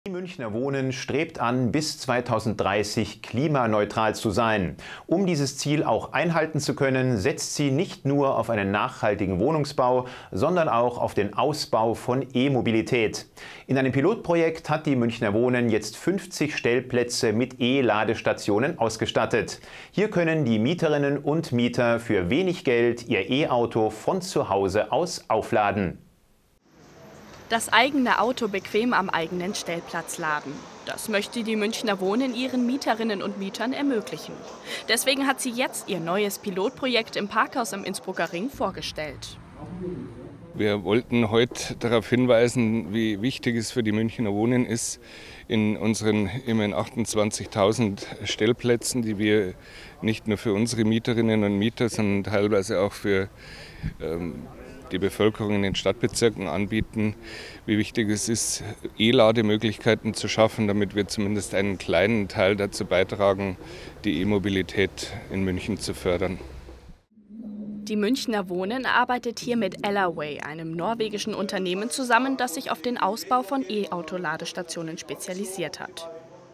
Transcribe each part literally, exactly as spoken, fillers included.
Die Münchner Wohnen strebt an, bis zweitausenddreißig klimaneutral zu sein. Um dieses Ziel auch einhalten zu können, setzt sie nicht nur auf einen nachhaltigen Wohnungsbau, sondern auch auf den Ausbau von E-Mobilität. In einem Pilotprojekt hat die Münchner Wohnen jetzt fünfzig Stellplätze mit E-Ladestationen ausgestattet. Hier können die Mieterinnen und Mieter für wenig Geld ihr E-Auto von zu Hause aus aufladen. Das eigene Auto bequem am eigenen Stellplatz laden. Das möchte die Münchner Wohnen ihren Mieterinnen und Mietern ermöglichen. Deswegen hat sie jetzt ihr neues Pilotprojekt im Parkhaus am Innsbrucker Ring vorgestellt. Wir wollten heute darauf hinweisen, wie wichtig es für die Münchner Wohnen ist, in unseren immerhin achtundzwanzigtausend Stellplätzen, die wir nicht nur für unsere Mieterinnen und Mieter, sondern teilweise auch für ähm, die Bevölkerung in den Stadtbezirken anbieten, wie wichtig es ist, E-Lademöglichkeiten zu schaffen, damit wir zumindest einen kleinen Teil dazu beitragen, die E-Mobilität in München zu fördern. Die Münchner Wohnen arbeitet hier mit Elaway, einem norwegischen Unternehmen, zusammen, das sich auf den Ausbau von E-Auto-Ladestationen spezialisiert hat.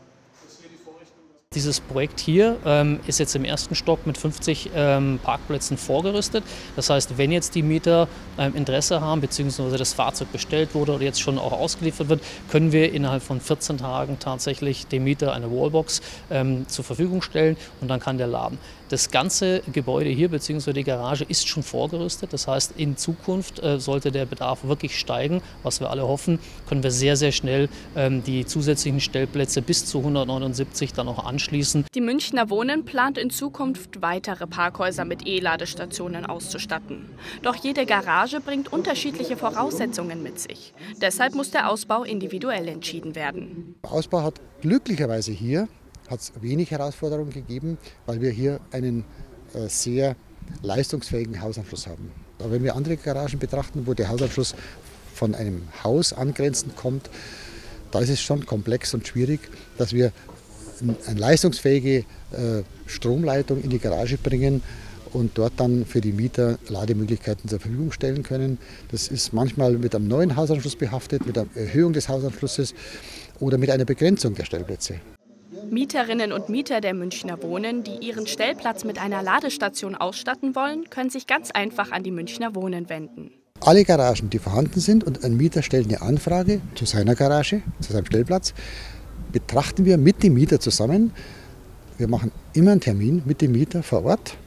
Dieses Projekt hier ähm, ist jetzt im ersten Stock mit fünfzig ähm, Parkplätzen vorgerüstet. Das heißt, wenn jetzt die Mieter ähm, Interesse haben, beziehungsweise das Fahrzeug bestellt wurde oder jetzt schon auch ausgeliefert wird, können wir innerhalb von vierzehn Tagen tatsächlich dem Mieter eine Wallbox ähm, zur Verfügung stellen und dann kann der laden. Das ganze Gebäude hier, beziehungsweise die Garage, ist schon vorgerüstet. Das heißt, in Zukunft äh, sollte der Bedarf wirklich steigen, was wir alle hoffen, können wir sehr, sehr schnell ähm, die zusätzlichen Stellplätze bis zu hundertneunundsiebzig dann auch anschließen. Die Münchner Wohnen plant in Zukunft weitere Parkhäuser mit E-Ladestationen auszustatten. Doch jede Garage bringt unterschiedliche Voraussetzungen mit sich. Deshalb muss der Ausbau individuell entschieden werden. Der Ausbau hat glücklicherweise hier hat es wenig Herausforderungen gegeben, weil wir hier einen äh, sehr leistungsfähigen Hausanschluss haben. Aber wenn wir andere Garagen betrachten, wo der Hausanschluss von einem Haus angrenzend kommt, da ist es schon komplex und schwierig, dass wir eine leistungsfähige äh, Stromleitung in die Garage bringen und dort dann für die Mieter Lademöglichkeiten zur Verfügung stellen können. Das ist manchmal mit einem neuen Hausanschluss behaftet, mit einer Erhöhung des Hausanschlusses oder mit einer Begrenzung der Stellplätze. Mieterinnen und Mieter der Münchner Wohnen, die ihren Stellplatz mit einer Ladestation ausstatten wollen, können sich ganz einfach an die Münchner Wohnen wenden. Alle Garagen, die vorhanden sind und ein Mieter stellt eine Anfrage zu seiner Garage, zu seinem Stellplatz, betrachten wir mit dem Mieter zusammen. Wir machen immer einen Termin mit dem Mieter vor Ort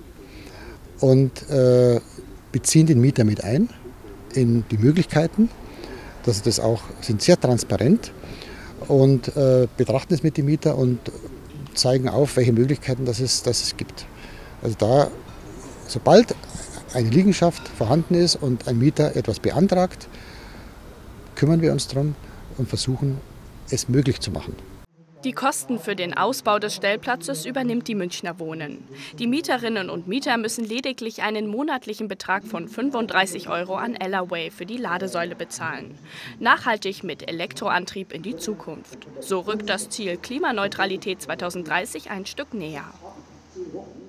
und äh, beziehen den Mieter mit ein in die Möglichkeiten. Das, das auch, sind sehr transparent. Und äh, betrachten es mit dem Mieter und zeigen auf, welche Möglichkeiten das es, das es gibt. Also da, sobald eine Liegenschaft vorhanden ist und ein Mieter etwas beantragt, kümmern wir uns darum und versuchen, es möglich zu machen. Die Kosten für den Ausbau des Stellplatzes übernimmt die Münchner Wohnen. Die Mieterinnen und Mieter müssen lediglich einen monatlichen Betrag von fünfunddreißig Euro an Elaway für die Ladesäule bezahlen. Nachhaltig mit Elektroantrieb in die Zukunft. So rückt das Ziel Klimaneutralität zweitausenddreißig ein Stück näher.